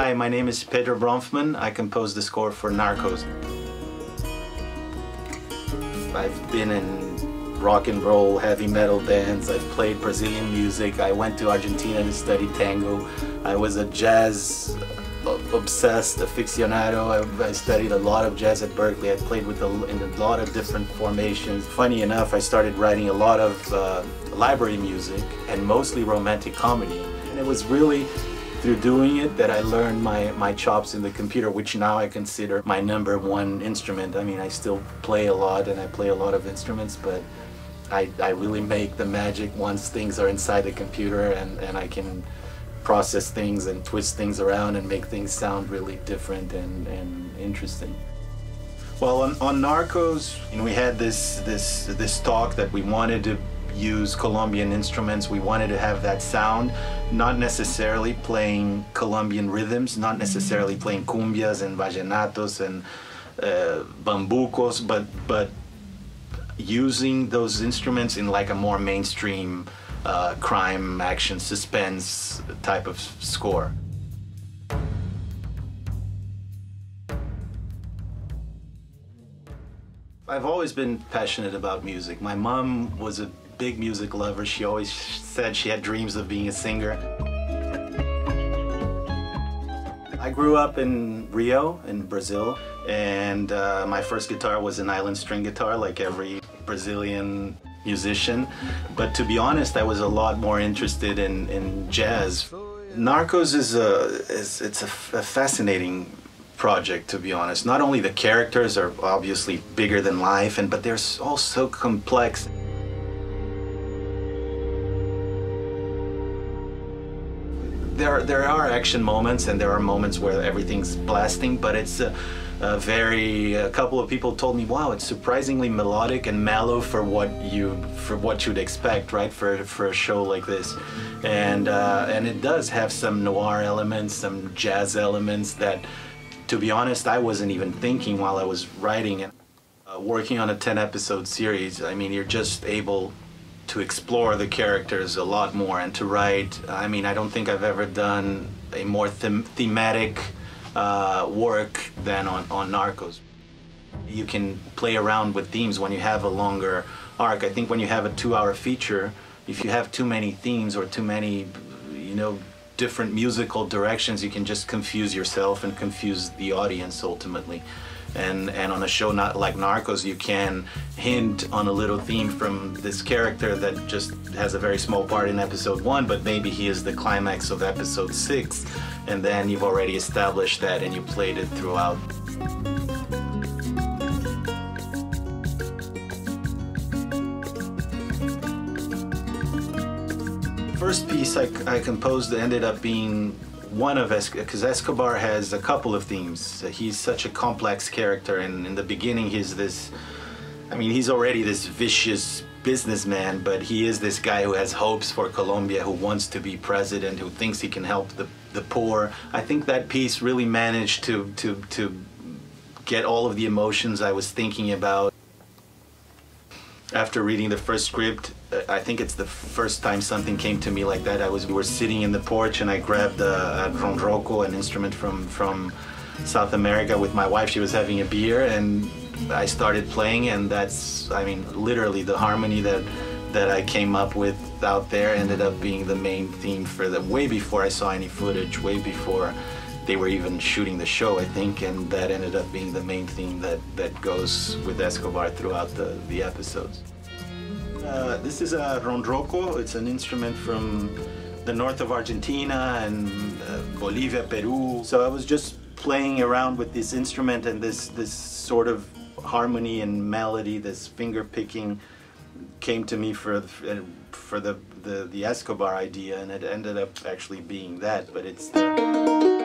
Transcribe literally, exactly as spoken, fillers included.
Hi, my name is Pedro Bronfman. I composed the score for Narcos. I've been in rock and roll, heavy metal bands. I've played Brazilian music. I went to Argentina to study tango. I was a jazz obsessed aficionado. I, I studied a lot of jazz at Berklee. I played with a, in a lot of different formations. Funny enough, I started writing a lot of uh, library music and mostly romantic comedy. And it was really through doing it that I learned my, my chops in the computer, which now I consider my number one instrument. I mean, I still play a lot and I play a lot of instruments, but I, I really make the magic once things are inside the computer and, and I can process things and twist things around and make things sound really different and, and interesting. Well, on, on Narcos, you know, we had this, this, this talk that we wanted to use Colombian instruments. We wanted to have that sound, not necessarily playing Colombian rhythms, not necessarily playing cumbias and vallenatos and uh, bambucos, but, but using those instruments in like a more mainstream uh, crime, action, suspense type of score. I've always been passionate about music. My mom was a big music lover. She always said she had dreams of being a singer. I grew up in Rio, in Brazil, and uh, my first guitar was an island string guitar, like every Brazilian musician. But to be honest, I was a lot more interested in, in jazz. Narcos is a, is, it's a, a fascinating project, to be honest. Not only the characters are obviously bigger than life, and but they're all so complex. There, there are action moments and there are moments where everything's blasting, but it's a, a very, a couple of people told me, wow, it's surprisingly melodic and mellow for what you, for what you'd expect, right, for, for a show like this. And, uh, and it does have some noir elements, some jazz elements that, to be honest, I wasn't even thinking while I was writing it. Uh, working on a ten episode series, I mean, you're just able to explore the characters a lot more and to write. I mean, I don't think I've ever done a more them thematic uh, work than on, on Narcos. You can play around with themes when you have a longer arc. I think when you have a two hour feature, if you have too many themes or too many, you know, different musical directions, you can just confuse yourself and confuse the audience ultimately. And, and on a show not like Narcos, you can hint on a little theme from this character that just has a very small part in episode one, but maybe he is the climax of episode six, and then you've already established that and you played it throughout. First piece I, I composed ended up being one of Escobar, because Escobar has a couple of themes. He's such a complex character, and in the beginning he's this, I mean, he's already this vicious businessman, but he is this guy who has hopes for Colombia, who wants to be president, who thinks he can help the, the poor. I think that piece really managed to, to, to get all of the emotions I was thinking about. After reading the first script, I think it's the first time something came to me like that. I was, we were sitting in the porch and I grabbed a, a ronroco, an instrument from, from South America, with my wife. She was having a beer and I started playing, and that's, I mean, literally the harmony that, that I came up with out there ended up being the main theme for the, way before I saw any footage, way before they were even shooting the show, I think, and that ended up being the main theme that, that goes with Escobar throughout the, the episodes. Uh, this is a ronroco. It's an instrument from the north of Argentina and uh, Bolivia, Peru. So I was just playing around with this instrument, and this, this sort of harmony and melody, this finger picking, came to me for, for the, the, the Escobar idea, and it ended up actually being that, but it's the